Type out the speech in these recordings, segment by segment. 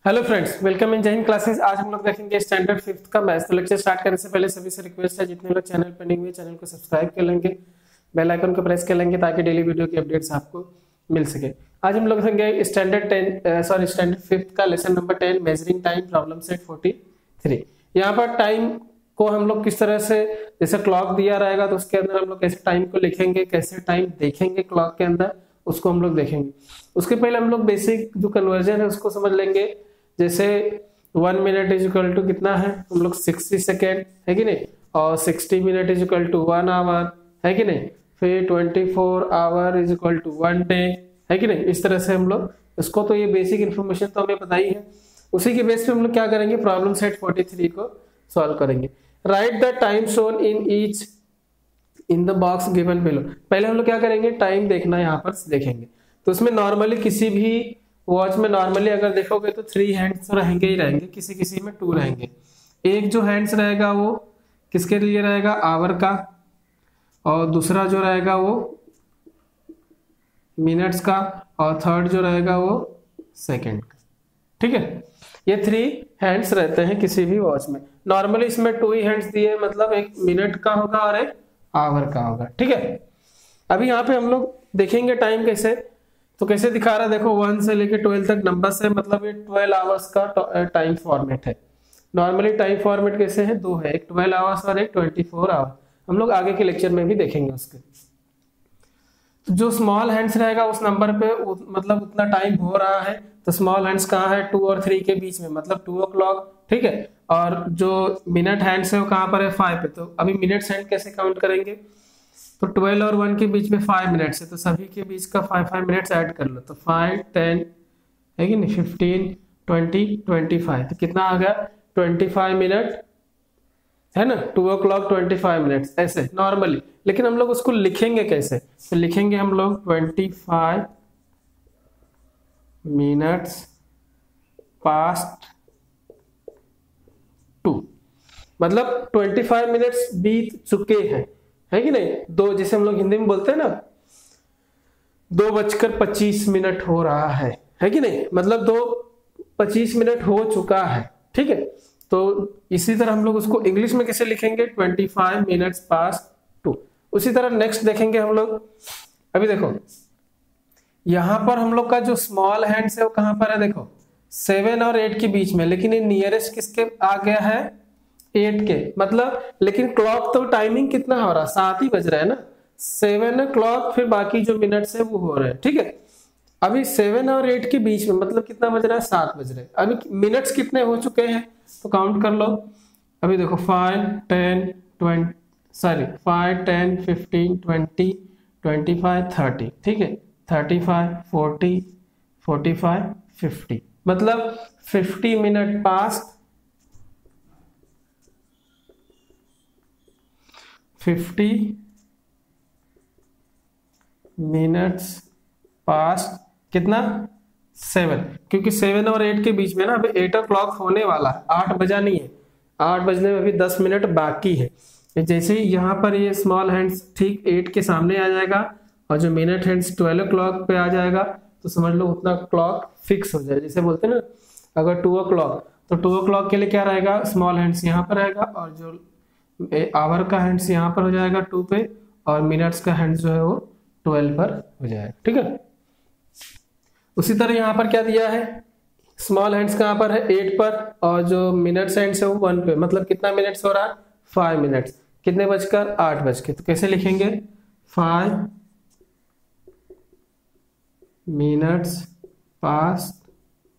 Hello friends, welcome in जय Hind classes. आज हम लोग देखेंगे स्टैंडर्ड फिफ्थ का मैथ्स। तो लेक्चर स्टार्ट करने से पहले सभी से रिक्वेस्ट है, जितने लोग चैनल पर नए हुए चैनल को सब्सक्राइब कर लेंगे, बेल आइकन को प्रेस कर लेंगे ताकि डेली वीडियो की अपडेट्स आपको मिल सके। आज हम लोग देखेंगे स्टैंडर्ड फिफ्थ का lesson number 10 measuring time problem set 43। यहाँ पर टाइम को हम लोग किस तरह से, जैसे क्लॉक दिया रहेगा तो उसके अंदर हम लोग कैसे टाइम को लिखेंगे, कैसे टाइम देखेंगे क्लॉक के अंदर, उसको हम लोग देखेंगे। उसके पहले हम लोग बेसिक जो कन्वर्जन है उसको समझ लेंगे। जैसे 1 मिनट इज इक्वल टू कितना है, हम लोग 60 सेकेंड है कि नहीं, और 60 minute is equal to 1 hour है कि नहीं, फिर 24 hour is equal to 1 day है कि नहीं। इस तरह से हम लोग इसको, तो ये बेसिक इन्फॉर्मेशन तो हमें पता ही है। उसी के बेस पे हम लोग क्या करेंगे, प्रॉब्लम सेट 43 को सॉल्व करेंगे। Write the time shown in each in the box given below. पहले हम लोग क्या करेंगे, टाइम देखना यहाँ पर देखेंगे। तो उसमें नॉर्मली किसी भी वॉच में नॉर्मली अगर देखोगे तो 3 हैंड्स तो रहेंगे ही रहेंगे, किसी किसी में 2 रहेंगे। एक जो हैंड्स रहेगा वो किसके लिए रहेगा, आवर का, और दूसरा जो रहेगा वो मिनट्स का, और थर्ड जो रहेगा वो सेकंड का। ठीक है, ये 3 हैंड्स रहते हैं किसी भी वॉच में। नॉर्मली इसमें 2 ही हैंड्स दिए, मतलब एक मिनट का होगा और एक आवर का होगा। ठीक है, अभी यहाँ पे हम लोग देखेंगे टाइम कैसे, तो कैसे दिखा रहा है देखो, 1 से लेके 12 तक नंबर से, मतलब ये 12 आवर्स का टाइम फॉर्मेट है। नॉर्मली टाइम फॉर्मेट कैसे है, 2 है, एक 12 आवर्स और एक 24 आवर। हम लोग आगे के लेक्चर में भी देखेंगे उसके। तो जो स्मॉल हैंड्स रहेगा उस नंबर पे मतलब उतना टाइम हो रहा है, तो स्मॉल हैंड्स कहाँ है, 2 और 3 के बीच में, मतलब 2 o'clock। ठीक है, और जो मिनट हैंड्स है वो कहाँ पर है, 5 पे। तो अभी मिनट्स हैंड कैसे काउंट करेंगे, तो 12 और 1 के बीच में 5 मिनट्स है, तो सभी के बीच का 5 मिनट्स ऐड कर लो। तो 5, 10 है कि नहीं, 15, 20, 25, तो कितना आ गया, 25 मिनट है ना, 2 o'clock 25 मिनट्स ऐसे नॉर्मली। लेकिन हम लोग उसको लिखेंगे कैसे, तो लिखेंगे हम लोग 25 मिनट्स पास्ट 2, मतलब 25 मिनट्स बीत चुके हैं, है कि नहीं। 2, जैसे हम लोग हिंदी में बोलते हैं ना, 2:25 हो रहा है कि नहीं, मतलब 2:25 मिनट हो चुका है। ठीक है, तो इसी तरह हम लोग उसको इंग्लिश में कैसे लिखेंगे, 25 मिनट्स पास्ट 2। उसी तरह नेक्स्ट देखेंगे हम लोग। अभी देखो यहां पर हम लोग का जो स्मॉल हैंड्स है वो कहां पर है, देखो 7 और 8 के बीच में, लेकिन ये नियरेस्ट किसके आ गया है, 8 के, मतलब लेकिन क्लॉक तो टाइमिंग कितना हो रहा है, 7 ही बज रहा है ना, 7 o'clock, फिर बाकी जो मिनट्स है वो हो रहे हैं। ठीक है, अभी 7 और 8 के बीच में, मतलब कितना बज रहा है, 7 बज रहे हैं। अभी मिनट्स कितने हो चुके हैं, तो काउंट कर लो। अभी देखो 5, 10, 15, 20, 25, 30। ठीक है, 35, 40, 45, 50, मतलब 50 मिनट पास्ट 50 मिनट्स पास्ट कितना, 7, क्योंकि 7 और 8 के बीच में ना, अभी 8 o'clock होने वाला है, 8 बजा नहीं है, 8 बजने में अभी 10 मिनट बाकी है। जैसे ही यहाँ पर ये स्मॉल हैंड्स ठीक 8 के सामने आ जाएगा और जो मिनट हैंड्स 12 o'clock पे आ जाएगा, तो समझ लो उतना क्लॉक फिक्स हो जाए। जैसे बोलते हैं ना, अगर 2 o'clock, तो 2 o'clock के लिए क्या रहेगा, स्मॉल हैंड्स यहाँ पर रहेगा, और जो आवर का हैंड्स यहाँ पर हो जाएगा 2 पे, और मिनट्स का हैंड्स जो है वो 12 पर हो जाएगा। ठीक है, उसी तरह यहाँ पर क्या दिया है, स्मॉल हैंड्स कहाँ पर है, 8 पर, और जो मिनट्स हैंड्स है वो 1 पे, मतलब कितना मिनट्स हो रहा है, 5 मिनट्स। कितने बजकर, 8 बज के, तो कैसे लिखेंगे, 5 मिनट्स पास्ट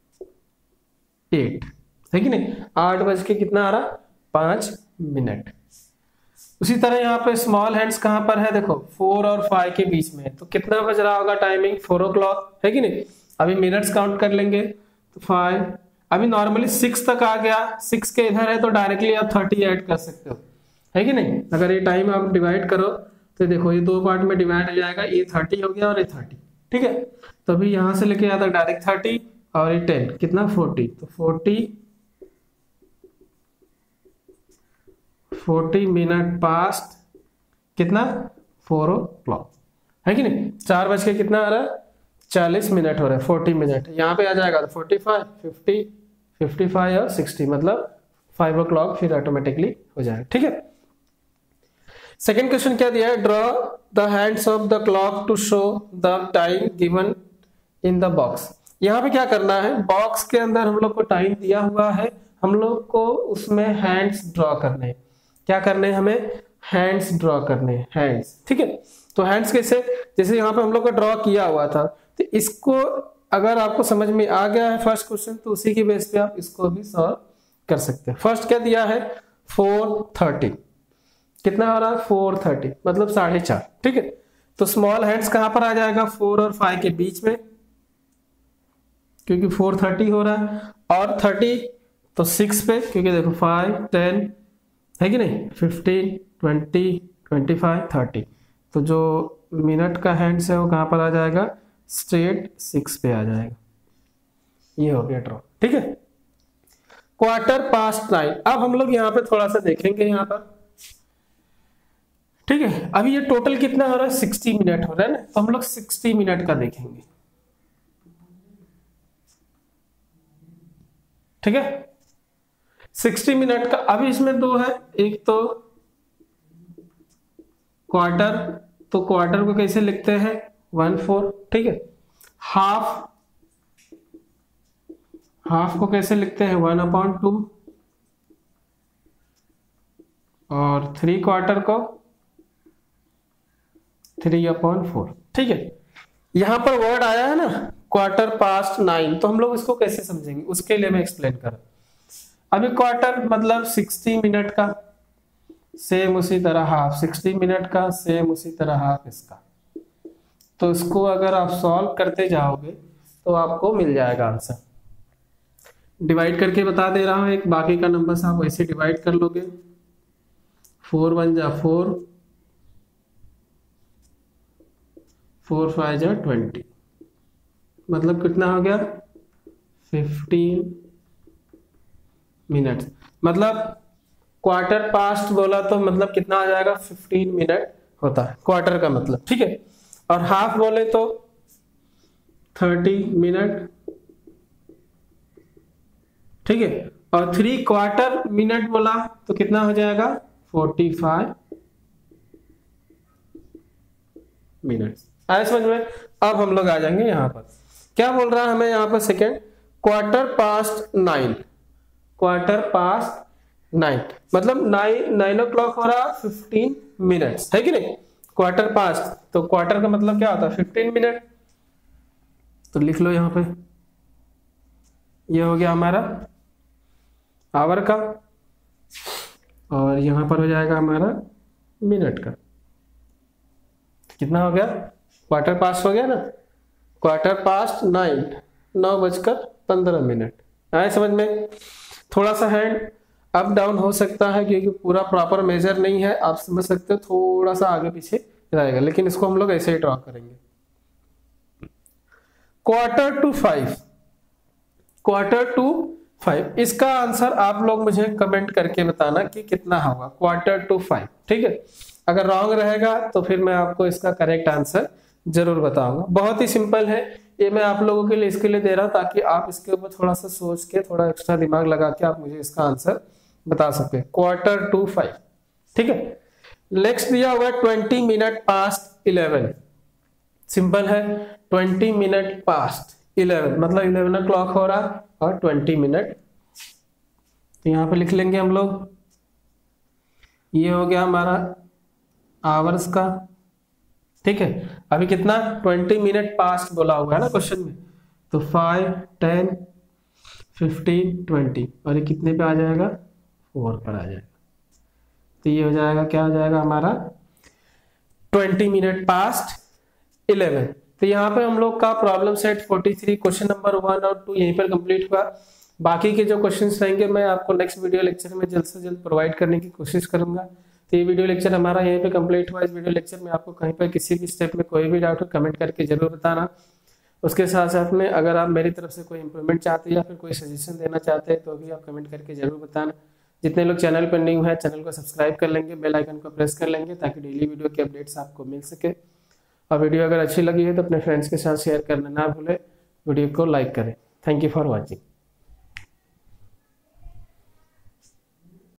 8 है कि नहीं, 8 बज के कितना आ रहा, 5 मिनट। उसी तरह यहाँ पे स्मॉल हैंड्स कहाँ पर है, देखो 4 और 5 के बीच में, तो कितना बज रहा होगा टाइमिंग, 4 o'clock है कि नहीं। अभी मिनट्स काउंट कर लेंगे, तो 5, अभी नॉर्मली 6 तक आ गया, 6 के इधर है तो डायरेक्टली आप 30 ऐड कर सकते हो, है कि नहीं। अगर ये टाइम आप डिवाइड करो तो देखो ये 2 पार्ट में डिवाइड हो जाएगा, ये 30 हो गया और ये 30। ठीक है, तो अभी यहां से लेके आता डायरेक्ट 30 और ये 10 कितना, 40, तो 40 मिनट पास्ट कितना, 4 o'clock है कि नहीं। 4 बज के कितना आ रहा है, 40 मिनट हो रहा है, 40 मिनट यहाँ पे आ जाएगा तो 45, 50, 55 और 60, मतलब 5 o'clock फिर ऑटोमेटिकली हो जाएगा। ठीक है। सेकेंड क्वेश्चन क्या दिया है, draw the hands of the clock to show the time given in the box. यहाँ पे क्या करना है, बॉक्स के अंदर हम लोग को टाइम दिया हुआ है, हम लोग को उसमें हैंड्स ड्रॉ करने हैं। क्या करने हैं, हमें हैंड्स ड्रॉ करने हैं, हैंड्स। ठीक है। तो हैंड्स कैसे, जैसे यहाँ पे हम लोग को ड्रॉ किया हुआ था, तो इसको अगर आपको समझ में आ गया है फर्स्ट क्वेश्चन, तो उसी की बेस पे आप इसको भी सॉल्व कर सकते हैं। फर्स्ट क्या दिया है, 4:30, कितना आ रहा है 4:30, मतलब 4:30। ठीक है। तो स्मॉल हैंड्स कहां पर आ जाएगा, 4 और 5 के बीच में, क्योंकि 4:30 हो रहा है, और 30 तो 6 पे, क्योंकि देखो 5, 10 है कि नहीं, 15, 20, 25, 30। तो जो मिनट का हैंड्स है वो कहां पर आ जाएगा, स्ट्रेट 6 पे आ जाएगा। ये हो गया ड्रॉ। ठीक है। 9:15। अब हम लोग यहाँ पे थोड़ा सा देखेंगे यहाँ पर। ठीक है। अभी ये टोटल कितना हो रहा है, 60 मिनट हो रहा है ना, तो हम लोग 60 मिनट का देखेंगे। ठीक है। 60 मिनट का, अभी इसमें दो है, एक तो क्वार्टर, तो क्वार्टर को कैसे लिखते हैं, 1/4। ठीक है। हाफ, हाफ को कैसे लिखते हैं, 1/2, और 3/4 को 3/4। ठीक है। यहां पर वर्ड आया है ना 9:15, तो हम लोग इसको कैसे समझेंगे, उसके लिए मैं एक्सप्लेन कर। अभी क्वार्टर मतलब 60 मिनट का, सेम उसी तरह हाफ 60 मिनट का, सेम उसी तरह हाफ इसका। तो इसको अगर आप सॉल्व करते जाओगे तो आपको मिल जाएगा आंसर। डिवाइड करके बता दे रहा हूं, एक बाकी का नंबर आप वैसे डिवाइड कर लोगे। 4 1 जा 4, 4 5 जा 20, मतलब कितना हो गया, 15 मिनट। मतलब क्वार्टर पास्ट बोला तो मतलब कितना आ जाएगा, 15 मिनट होता है क्वार्टर का मतलब। ठीक है। और हाफ बोले तो 30 मिनट। ठीक है। और 3/4 मिनट बोला तो कितना हो जाएगा, 45 मिनट। आए समझ में। अब हम लोग आ जाएंगे यहाँ पर, क्या बोल रहा है हमें यहाँ पर, सेकेंड 9:15, 9:15, मतलब 9 o'clock हो रहा 15 मिनट्स, है कि नहीं। 9:15, तो क्वार्टर का मतलब क्या होता है, 15 मिनट। तो लिख लो यहाँ पे, ये हो गया हमारा आवर का, और यहां पर हो जाएगा हमारा मिनट का। कितना हो गया, क्वार्टर पास्ट हो गया ना, 9:15, 9:15। आए समझ में। थोड़ा सा हैंड अप डाउन हो सकता है, क्योंकि पूरा प्रॉपर मेजर नहीं है, आप समझ सकते हो, थोड़ा सा आगे पीछे रहेगा, लेकिन इसको हम लोग ऐसे ही ड्रॉ करेंगे। 4:45, 4:45, इसका आंसर आप लोग मुझे कमेंट करके बताना कि कितना होगा 4:45। ठीक है। अगर रॉन्ग रहेगा तो फिर मैं आपको इसका करेक्ट आंसर जरूर बताऊंगा। बहुत ही सिंपल है, ये मैं आप लोगों के लिए इसके लिए दे रहा हूं ताकि आप इसके ऊपर थोड़ा सा सोच के, थोड़ा एक्स्ट्रा दिमाग लगा के आप मुझे इसका आंसर बता सकते हैं। 4:45। ठीक है। नेक्स्ट दिया हुआ है 20 मिनट पास्ट 11। सिंपल है, 20 मिनट पास्ट 11 मतलब 11 o'clock हो रहा, और 20 मिनट, तो यहाँ पे लिख लेंगे हम लोग। ये हो गया हमारा आवर्स का। ठीक है। अभी कितना, 20 मिनट पास्ट बोला हुआ है ना क्वेश्चन में, तो 5, 10, 15, 20, और ये कितने पे आ जाएगा, 4 पर आ जाएगा। तो ये हो जाएगा, क्या हो जाएगा हमारा 20 मिनट पास्ट 11। तो यहाँ पे हम लोग का प्रॉब्लम सेट 43 क्वेश्चन नंबर 1 और 2 यहीं पर कंप्लीट हुआ। बाकी के जो क्वेश्चंस रहेंगे मैं आपको नेक्स्ट वीडियो लेक्चर में जल्द से जल्द प्रोवाइड करने की कोशिश करूंगा। तो ये वीडियो लेक्चर हमारा यहीं पे कंप्लीट हुआ। इस वीडियो लेक्चर में आपको कहीं पर किसी भी स्टेप में कोई भी डाउट हो कमेंट करके जरूर बताना। उसके साथ साथ में अगर आप मेरी तरफ से कोई इंप्रूवमेंट चाहते हैं या फिर कोई सजेशन देना चाहते हैं तो भी आप कमेंट करके जरूर बताना। जितने लोग चैनल पर न्यू है चैनल को सब्सक्राइब कर लेंगे, बेल आइकन को प्रेस कर लेंगे ताकि डेली वीडियो के अपडेट्स आपको मिल सके। और वीडियो अगर अच्छी लगी है तो अपने फ्रेंड्स के साथ शेयर करना ना भूलें, वीडियो को लाइक करें। Thank you for watching.